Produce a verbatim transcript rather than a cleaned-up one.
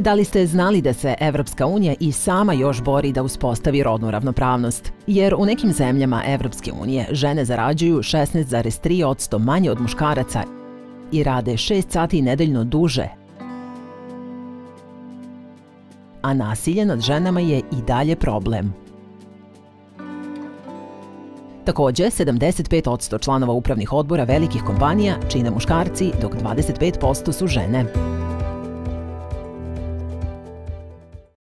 Da li ste znali da se Evropska unija i sama još bori da uspostavi rodnu ravnopravnost? Jer u nekim zemljama Evropske unije žene zarađuju šesnaest zarez tri posto manje od muškaraca i rade šest sati nedeljno duže. A nasilje nad ženama je i dalje problem. Takođe, sedamdeset pet posto članova upravnih odbora velikih kompanija čine muškarci, dok dvadeset pet posto su žene.